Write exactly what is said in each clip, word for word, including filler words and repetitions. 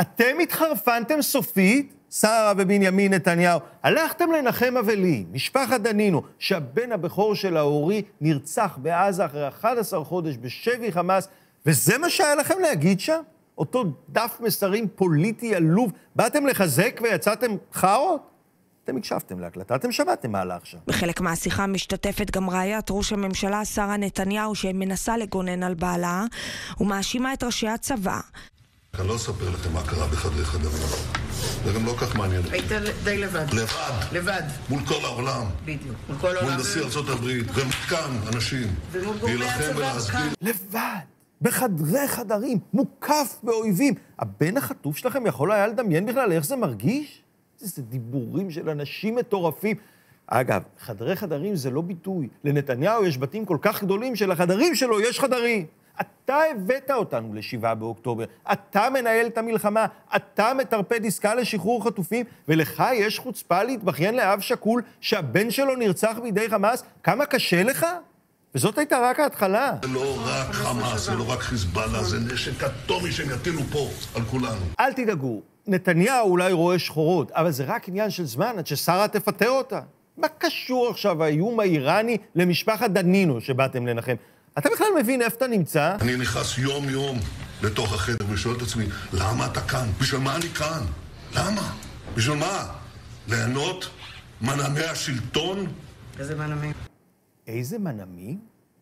אתם התחרפנתם סופית, שרה ובנימין נתניהו, הלכתם לנחם אבלים, משפחת דנינו, שהבן הבכור של ההורי נרצח בעזה אחרי אחד עשר חודש בשבי חמאס, וזה מה שהיה לכם להגיד שם? אותו דף מסרים פוליטי עלוב, באתם לחזק ויצאתם חרות? אתם הקשבתם להקלטה, אתם שמעתם מה הלך עכשיו. בחלק מהשיחה משתתפת גם רעיית ראש הממשלה שרה נתניהו, שמנסה לגונן על בעלה, ומאשימה את ראשי הצבא. אני לא אספר לכם מה קרה בחדרי חדרים. זה גם לא כך מעניין. היית די לבד. לבד. לבד. מול כל העולם. בדיוק. מול כל העולם. מול נשיא ארצות הברית. ומכאן אנשים. ומול גורמי הצבא. לבד. בחדרי חדרים. מוקף באויבים. הבן החטוף שלכם יכול היה לדמיין בכלל איך זה מרגיש? זה דיבורים של אנשים מטורפים. אגב, חדרי חדרים זה לא ביטוי. לנתניהו יש בתים כל כך גדולים שלחדרים שלו יש חדרים. אתה הבאת אותנו לשבעה באוקטובר, אתה מנהל את המלחמה, אתה מטרפד עסקה לשחרור חטופים, ולך יש חוצפה להתבכיין לאב שקול שהבן שלו נרצח בידי חמאס? כמה קשה לך? וזאת הייתה רק ההתחלה. זה לא רק חמאס, זה לא רק חיזבאללה, זה נשק אטומי שהם יטילו פה על כולנו. אל תדאגו, נתניהו אולי רואה שחורות, אבל זה רק עניין של זמן עד ששרה תפטר אותה. מה קשור עכשיו האיום האיראני למשפחת דנינו שבאתם לנחם? אתה בכלל מבין איפה אתה נמצא? אני נכנס יום-יום לתוך החדר ושואל את עצמי, למה אתה כאן? בשביל מה אני כאן? למה? בשביל מה? ליהנות מנעמי השלטון? איזה מנעמים? איזה מנעמים?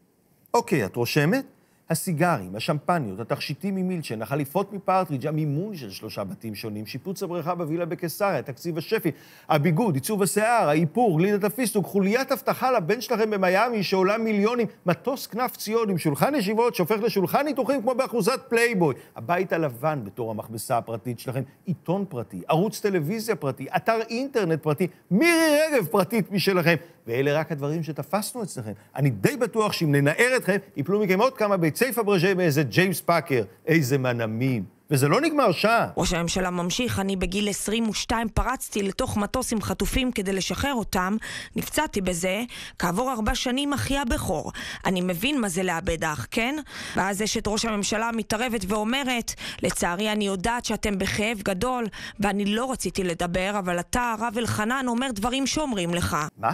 אוקיי, את רושמת? הסיגרים, השמפניות, התכשיטים ממילצ'ן, החליפות מפרטריג', המימון של שלושה בתים שונים, שיפוץ הבריכה בווילה בקיסריה, תקציב השפי, הביגוד, עיצוב השיער, האיפור, גלידת הפיסטוק, חוליית הבטחה לבן שלכם במיימי שעולה מיליונים, מטוס כנף ציון עם שולחן ישיבות שהופך לשולחן ניתוחים כמו באחוזת פלייבוי, הבית הלבן בתור המכבסה הפרטית שלכם, עיתון פרטי, ערוץ טלוויזיה פרטי, אתר אינטרנט פרטי, מירי רגב פרטית משלכם, ואלה רק הדברים שתפסנו אצלכם. אני די בטוח שאם ננער אתכם, יפלו מכם עוד כמה ביצי פברג'ה מאיזה ג'יימס פאקר. איזה מנעמים. וזה לא נגמר שם. ראש הממשלה ממשיך, אני בגיל עשרים ושתיים פרצתי לתוך מטוס עם חטופים כדי לשחרר אותם, נפצעתי בזה, כעבור ארבע שנים אחי הבכור. אני מבין מה זה לאבד אח, כן? ואז אשת ראש הממשלה מתערבת ואומרת, לצערי אני יודעת שאתם בכאב גדול, ואני לא רציתי לדבר, אבל אתה, הרב אלחנן, אומר דברים שאומרים לך. מה?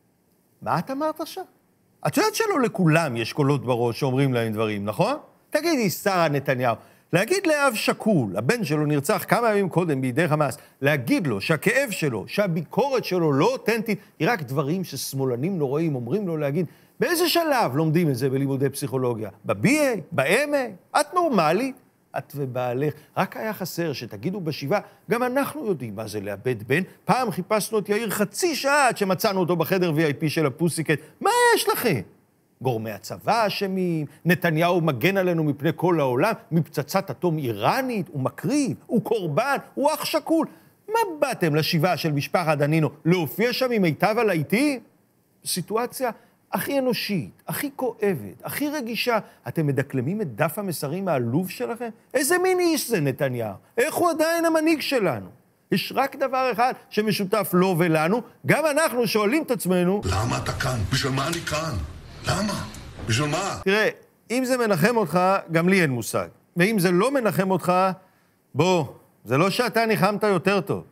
מה את אמרת עכשיו? את יודעת שלא לכולם יש קולות בראש שאומרים להם דברים, נכון? תגידי, שרה נתניהו, להגיד לאב שקול, הבן שלו נרצח כמה ימים קודם בידי חמאס, להגיד לו שהכאב שלו, שהביקורת שלו לא אותנטית, היא רק דברים ששמאלנים נוראים אומרים לו להגיד, באיזה שלב לומדים את זה בלימודי פסיכולוגיה? ב-בי איי? ב-אם איי? את נורמלית? את ובעלך, רק היה חסר שתגידו בשבעה, גם אנחנו יודעים מה זה לאבד בן, פעם חיפשנו את יאיר חצי שעה עד שמצאנו אותו בחדר וי איי פי של הפוסיקט, מה יש לכם? גורמי הצבא אשמים, נתניהו מגן עלינו מפני כל העולם, מפצצת אטום איראנית, הוא מקריב, הוא קורבן, הוא אח שקול. מה באתם לשבעה של משפחת דנינו, להופיע שם עם מיטב הלהיטים? סיטואציה הכי אנושית, הכי כואבת, הכי רגישה, אתם מדקלמים את דף המסרים העלוב שלכם? איזה מין איש זה נתניהו? איך הוא עדיין המנהיג שלנו? יש רק דבר אחד שמשותף לו ולנו, גם אנחנו שואלים את עצמנו, למה אתה כאן? בשביל מה אני כאן? למה? בשביל מה? תראה, אם זה מנחם אותך, גם לי אין מושג. ואם זה לא מנחם אותך, בוא, זה לא שאתה ניחמת יותר טוב.